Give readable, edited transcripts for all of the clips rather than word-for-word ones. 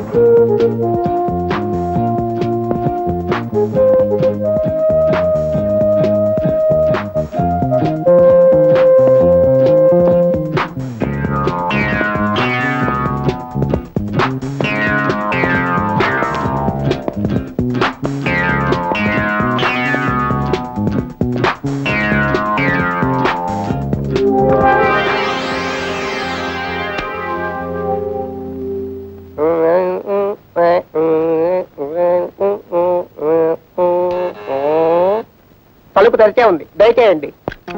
తలుపు తెరిచే ఉంది, దయచేయండి.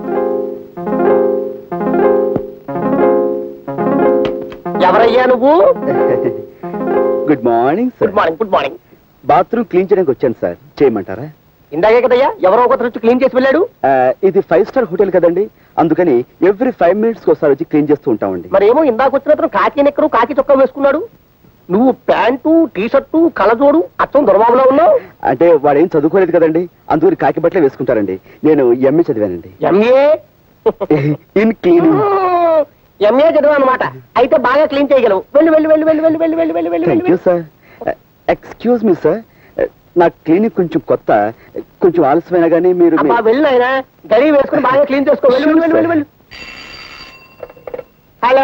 ఎవరయ్యా నువ్వు? Good morning. Good morning. Good morning. Bathroom clean చేయడానికి వచ్చాను సార్, చేయమంటారా? ఇందాకే కదయ్యా ఎవరో ఒకరు వచ్చి క్లీన్ చేసి వెళ్ళాడు. ఇది 5 స్టార్ హోటల్ కదండి, అందుకని ఎవ్రీ 5 minutes ఒకసారి వచ్చి క్లీన్ చేస్తూ ఉంటామండి. మరేమో ఇందాక వచ్చిన కాకి నెక్కరు కాకి చొక్కా వేసుకున్నాడు, నువ్వు ప్యాంటు టీ షర్టు కలజోడు అచ్చం దొరబాబులో ఉన్నావు. అంటే వాడు ఏం చదువుకోలేదు కదండి, అందుకని కాకి బట్టలే వేసుకుంటారండి. నేను ఎంఏ చదివానండి. MA in cleaning. ఎంఏ చదివా అనమాట. అయితే బాగా క్లీన్ చేయగలవు. వెళ్ళు వెళ్ళు వెళ్ళు వెళ్ళు వెళ్ళు వెళ్ళు వెళ్ళు వెళ్ళు వెళ్ళు thank you sir. Excuse me sir, నా క్లినిక్ కొంచెం కొత్త, కొంచెం ఆలస్యమైనా కానీ మీరు వెళ్ళు ఆయన గడి వేసుకుని బాగా క్లీన్ చేసుకో. వెళ్ళు వెళ్ళు వెళ్ళు వెళ్ళు. హలో,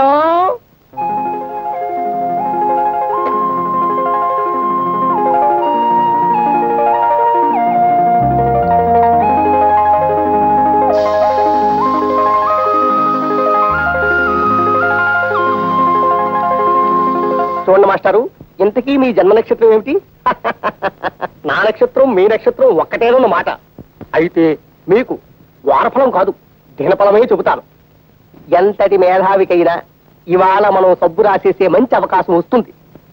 చూడండి మాస్టారు, ఇంతకీ మీ జన్మ నక్షత్రం ఏమిటి? నా నక్షత్రం మీ నక్షత్రం ఒక్కటేనన్న మాట. అయితే మీకు వారఫలం కాదు దినఫలమే చెబుతాను. ఎంతటి మేధావికైనా ఇవాళ మనం సబ్బు రాసేసే మంచి అవకాశం వస్తుంది.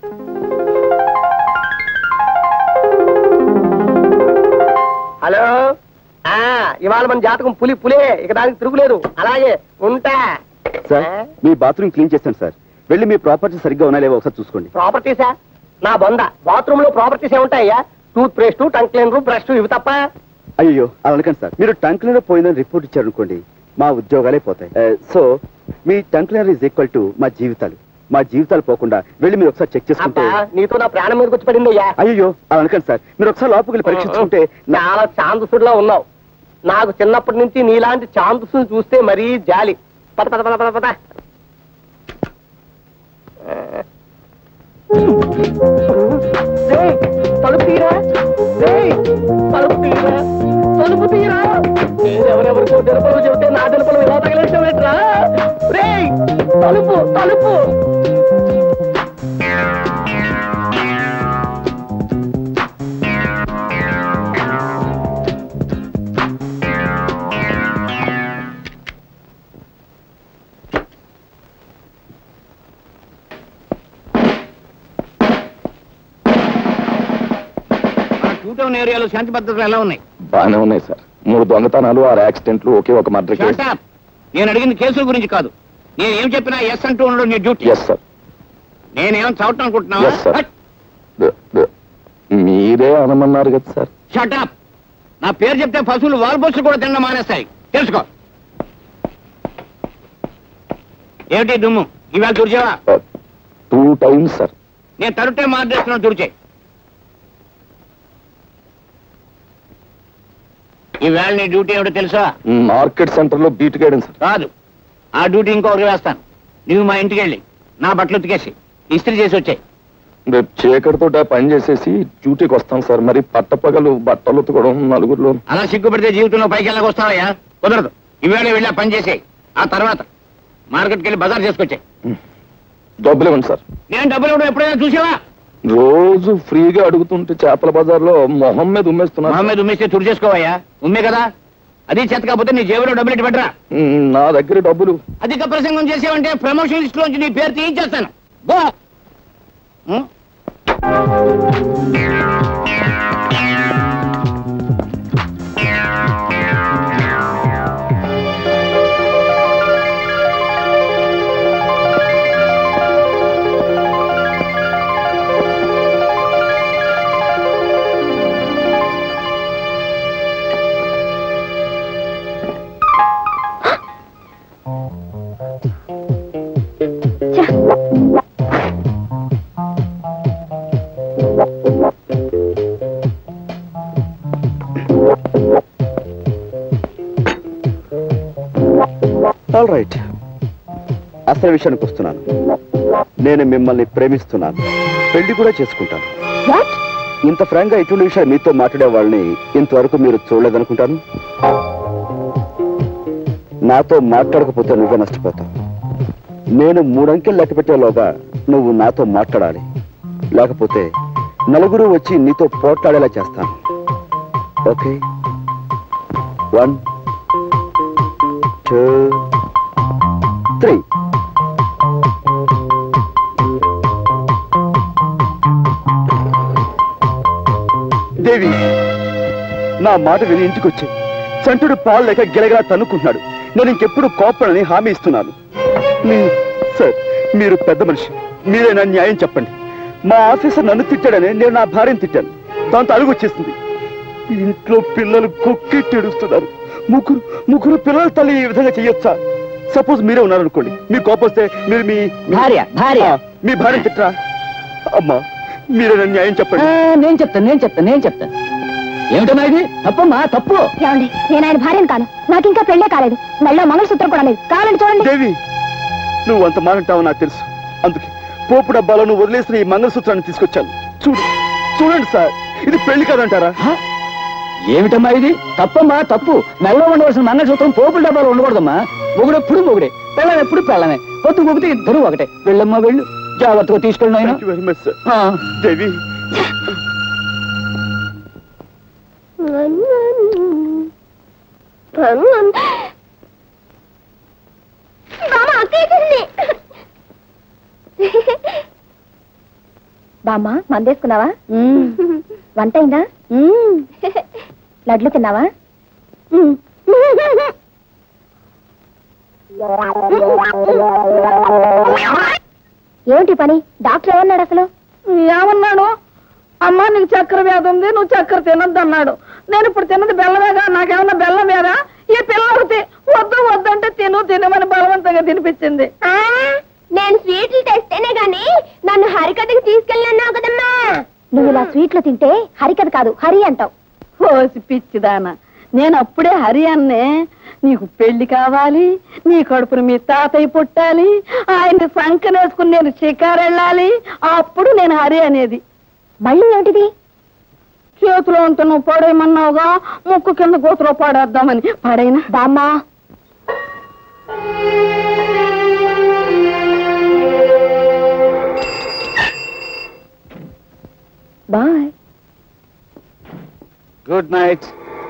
హలో, ఇవాళ మన జాతకం పులే, ఇక దానికి తిరుగులేదు. అలాగే ఉంటా. సార్, మీ బాత్రూమ్ క్లీన్ చేస్తాను సార్, వెళ్ళి మీ ప్రాపర్టీ సరిగ్గా ఉన్నా లేవో ఒకసారి చూసుకోండి. ప్రాపర్టీసా? నా బొంద, బాత్రూమ్ లో ప్రాపర్టీస్ ఏముంటాయ్యా? Toothpaste, tongue cleaner, brush, ఇవి తప్ప. అయ్యో అలా అనకండి సార్, మీరు టంగ్ క్లీనర్ పోయిందని రిపోర్ట్ ఇచ్చారనుకోండి, మా ఉద్యోగాలే పోతాయి. సో మీ tongue cleaner is equal to మా జీవితాలు పోకుండా వెళ్ళి మీరు ఒకసారి చెక్ చేసుకుంటే. నీతో నా ప్రాణం మీదకి వచ్చి పడిందయ్యా. అయ్యో అలా అనకండి సార్, మీరు ఒకసారి లోపలికి వెళ్ళి పరీక్షించుకుంటే. చాలా ఛాందసుడిలా ఉన్నావు. నాకు చిన్నప్పటి నుంచి నీలాంటి ఛాందసుని చూస్తే మరీ జాలి. పద పద పద పద పద. తలుపు తీరా, తలుపు తీరా, తలుపు తీరా. ఎవరెవరికో తెలుపులు చెబితే నా తెలుపులు ఇలా తగిలేసావేట్రా? తలుపు తలుపు. ఏరియాలో శాంతి భద్రతలు ఎలా ఉన్నాయి? బాగానే ఉన్నాయి సార్. 3 దొంగతనాలు, 6 యాక్సిడెంట్లు, ఒకే ఒక మర్డర్ కేసు. నేను అడిగిన కేసుల గురించి కాదు. నేను ఏం చెప్పినా ఎస్ అంటూ ఉండడం నీ డ్యూటీ. Yes sir. నేనేం చదవటం అనుకుంటున్నావా? మీరే అనమన్నారు కదా సార్. Shut up. నా పేరు చెప్తే పశువులు వాల్బోసులు కూడా తినడం మానేస్తాయి, తెలుసుకో. ఏమిటి దుమ్ము? ఇవాళ తుడిచావా? 2 times సార్. నేను తరుటే మార్చేస్తున్నాను, తుడిచే. ఈవేళ నీ డ్యూటీ ఏమిటో తెలుసా? మార్కెట్ సెంటర్ లో బీట్ గైడెన్ సార్. కాదు, ఆ డ్యూటీ ఇంకొకరికి వేస్తాను. నువ్వు మా ఇంటికి వెళ్ళి నా బట్టలు ఉతికేసి ఇస్త్రీ చేసి వచ్చాయి. రేపు చీకటితో పని చేసేసి డ్యూటీకి వస్తాను సార్. మరి పట్టపగలు బట్టలు ఉతకడం నలుగురిలో. అలా సిగ్గుపడితే జీవితంలో పైకి వెళ్ళక వస్తావయ్యా? కుదరదు. ఈవేళ వెళ్ళి ఆ పని చేసేయి. ఆ తర్వాత మార్కెట్కి వెళ్ళి బజార్ చేసుకొచ్చాయి. డబ్బులు ఇవ్వండి సార్. నేను డబ్బులు ఇవ్వడం ఎప్పుడైనా చూసావా? రోజు ఫ్రీగా అడుగుతుంటే చేపల బజార్లో మొహం మీద ఉమ్మేస్తున్నా. మొహం మీద ఉమ్మేస్తే తుడి చేసుకోవయ్యా. ఉమ్మే కదా, అది చేత కాకపోతే నీ జేబులో డబ్బులు ఇటు పెట్టరా. నా దగ్గర డబ్బులు. అధిక ప్రసంగం చేసావంటే ప్రమోషన్ లిస్ట్ లోంచి నీ పేరు తీయించేస్తాను. గో. అసలు విషయానికి వస్తున్నాను. నేను మిమ్మల్ని ప్రేమిస్తున్నాను, పెళ్లి కూడా చేసుకుంటాను. ఇంత ఫ్రాంక్ గా ఇటువంటి విషయాలు మీతో మాట్లాడే వాళ్ళని ఇంతవరకు మీరు చూడలేదనుకుంటాను. నాతో మాట్లాడకపోతే నువ్వే నష్టపోతావు. నేను 3 అంకెలు లెక్క పెట్టేలోగా నువ్వు నాతో మాట్లాడాలి, లేకపోతే నలుగురు వచ్చి నీతో పోట్లాడేలా చేస్తాను. ఓకే? 1 2 3. దేవి, నా మాట విని ఇంటికి వచ్చి చంటుడు పాలు లేక గిలగలా తన్నుకుంటున్నాడు. నేను ఇంకెప్పుడు కోపడని హామీ ఇస్తున్నాను. సార్, మీరు పెద్ద మనిషి, మీరైనా న్యాయం చెప్పండి. మా ఆఫీసర్ నన్ను తిట్టాడని నేను నా భార్యను తిట్టాను. దాంతో అలుగు వచ్చేసింది. ఇంట్లో పిల్లలు కుక్కి ఏడుస్తున్నారు. ముగ్గురు పిల్లల తల్లి ఈ విధంగా చెయ్యొచ్చా? సపోజ్ మీరే ఉన్నారనుకోండి, మీ కోపం వస్తే మీరు మీ భార్యను తిట్టరా? అమ్మా, మీరైనా న్యాయం చెప్పండి. నేను చెప్తాను. ఏమిటన్నా ఇది? తప్పమ్మా, తప్పు. ఏమండి, నేను ఆయన భార్యను కాను. నాకు ఇంకా పెళ్ళే కాలేదు. మెళ్ళో మంగళసూత్రం కూడా లేదు. కావాలండి చూడండి. దేవి, నువ్వు అంత మానంటావు నాకు తెలుసు. అందుకే పోపు డబ్బాలో నువ్వు వదిలేసిన ఈ మంగళసూత్రాన్ని తీసుకొచ్చాను. చూడండి సార్, ఇది పెళ్లి కాదంటారా? ఏమిటమ్మా ఇది? తప్పమ్మా, తప్పు. మెళ్ళో ఉండవలసిన మంగళసూత్రం పోపుల డబ్బాలో ఉండకూడదమ్మా. మొగుడెప్పుడు మొగుడే, పెళ్ళం ఎప్పుడు పెళ్ళమే. పొద్దు మొగితే ఇద్దరు ఒకటే. వెళ్ళమ్మా, వెళ్ళు. జాగ్రత్తగా తీసుకెళ్ళిన ఆయన. Very much sir. దేవి, బామ్మ, మందేసుకున్నావా? వంట అయిందా? లడ్లు తిన్నావా? ఏమిటి పని? డాక్టర్ ఏమన్నాడు అసలు? ఏమన్నాడు? అమ్మా, నీకు చక్కెర వ్యాధి ఉంది, నువ్వు చక్కెర తినద్దు అన్నాడు. నేను ఇప్పుడు తిన్నది బెల్లమేగా, నాకేమన్నా బెల్లం వేరా? ఈ పిల్లలకి వద్దు అంటే తినమని బలవంతంగా తినిపించింది. నేను స్వీట్లు తెస్తేనే గాని నన్ను హరికథకి తీసుకెళ్ళన్నావు కదమ్మా. నువ్వు ఇలా స్వీట్లు తింటే హరికథ కాదు, హరి అంటావు. ఓసి పిచ్చిదానా, నేను అప్పుడే హరి అన్నే. నీకు పెళ్లి కావాలి, నీ కడుపును మీ తాతయ్య పుట్టాలి, ఆయన్ని సంకనేసుకుని నేను షికారు వెళ్ళాలి, అప్పుడు నేను హరి అనేది. మళ్ళీ ఏమిటిది? చేతిలో ఉంటే నువ్వు పడేయమన్నావుగా, ముక్కు కింద గోతులో పడేద్దామని. పడైనా బామ్మా. బాయ్. Good night.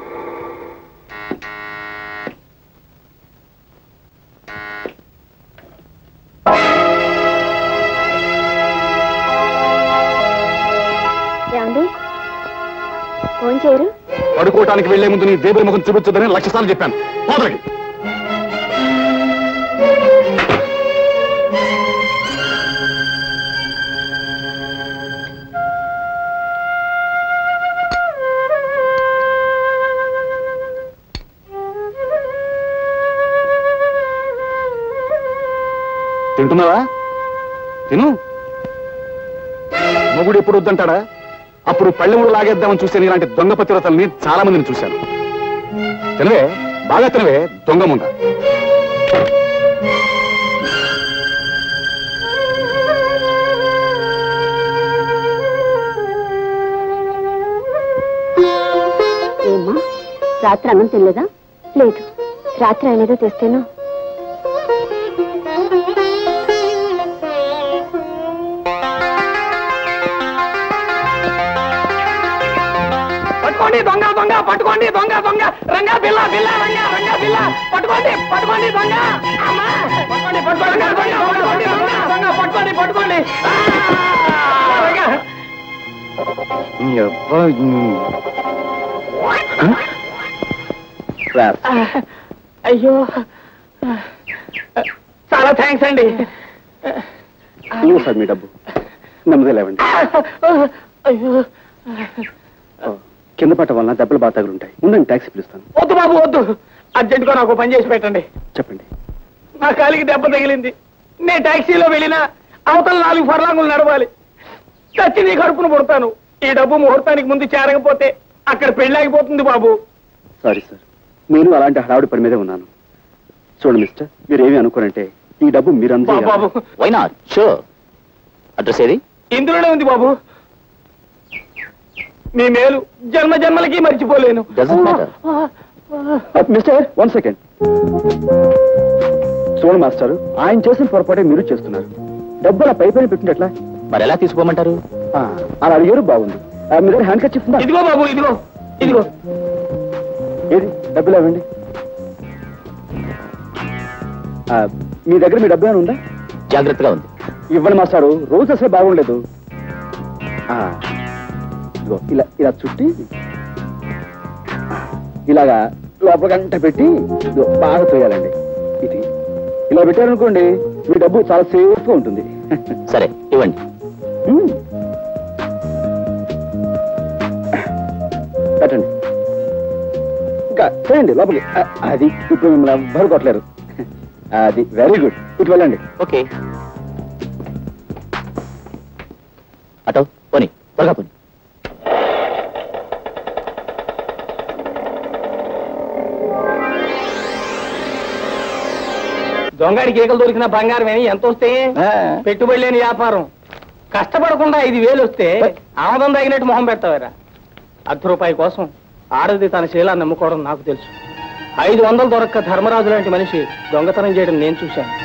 ఏమండి, ఫోన్ చేయరు? పడుకోవటానికి వెళ్లే ముందు నీ దేవుడి ముఖం చూపించదని 1,00,000 సార్లు చెప్పాను. పోదలకి. తింటున్నావా? తిను. మొగుడు ఎప్పుడు వద్దంటాడా? అప్పుడు పళ్ళెముడు లాగేద్దామని చూసాను. ఇలాంటి దొంగ పతివ్రతల్ని చాలా మందిని చూశాను. తినవే, బాగా తినవే, దొంగ ముండ. ఏమ్మా, రాత్రి అన్నం తినలేదా? లేదు, రాత్రి ఆయన ఏదో తెస్తేను. దొంగ దొంగ పట్టుకోండి, దొంగ దొంగ, రంగా బిల్ల బిల్ల, రంగా బిల్ల, పట్టుకోండి దొంగ. అమ్మా, పట్టుకోండి దొంగ, పట్టుకోండి. అయ్యో, చాలా థ్యాంక్స్ అండి. సార్, మీ డబ్బు నెమ్మది లేవండి. అయ్యో, కింద పట్ట వలన దెబ్బలు బాగా తగులుంటాయి. ఉండండి, ట్యాక్సీ పిలుస్తాను. వద్దు బాబు, వద్దు. అర్జెంటుగా నాకు పని చేసి పెట్టండి. చెప్పండి. నా కాలికి దెబ్బ తగిలింది. నేను టాక్సీలో వెళ్ళినా అవతల 4 ఫర్లాంగులు నడవాలి. చచ్చి నీ కడుపును పుడతాను. ఈ డబ్బు ముహూర్తానికి ముందు చేరకపోతే అక్కడ పెళ్ళాగిపోతుంది బాబు. సారీ సార్, నేను అలాంటి హడావుడి పని మీదే ఉన్నాను. చూడండి మిస్టర్, మీరు ఏమి అనుకోనంటే ఈ డబ్బు మీరంతా బాబు వై నాట్ షూర్. అడ్రస్ ఏది? ఇందులోనే ఉంది బాబు. మీ మేలు జన్మ జన్మలకి మర్చిపోలేను. Doesn't matter. Mister 1 second. చూడండి మాస్టర్, ఆయన చేసిన పొరపాటే మీరు చేస్తున్నారు. డబ్బు అలా పై పైన పెట్టింది ఎట్లా? మరి ఎలా తీసుకోమంటారు? అలా అడిగారు, బాగుంది. మీ దగ్గర హ్యాండ్ కర్చీఫ్ ఉందా? ఇదిగో బాబు, ఇదిగో ఇదిగో. ఏది డబ్బులు ఇవ్వండి. మీ దగ్గర మీ డబ్బు ఏమైనా ఉందా? జాగ్రత్తగా ఉంది. ఇవ్వండి మాస్టారు, రోజు అసలు బాగుండలేదు. ఇదిగో ఇలా ఇలా చుట్టి ఇలాగా లోపల గంట పెట్టి ఇదిగో బాగా తోయాలండి. ఇది ఇలా పెట్టారనుకోండి, మీ డబ్బు చాలా సేఫ్ గా ఉంటుంది. సరే ఇవ్వండి. పెట్టండి, ఇంకా చేయండి లోపలికి. అది ఇప్పుడు మిమ్మల్ని ఎవ్వరు కొట్టలేరు. అది వెరీ గుడ్. ఇటు వెళ్ళండి. ఓకే. అటో పోనీ, త్వరగా పోనీ. దొంగడికి ఏకలు దొరికిన బంగారం ఏమి ఎంత వస్తే పెట్టుబడి లేని వ్యాపారం. కష్టపడకుండా 5,000 వస్తే ఆమదం తగినట్టు మొహం పెడతావారా? ₹1 కోసం ఆడది తన శీలాన్ని నమ్ముకోవడం నాకు తెలుసు. 500 దొరక్క ధర్మరాజు లాంటి మనిషి దొంగతనం చేయడం నేను చూశాను.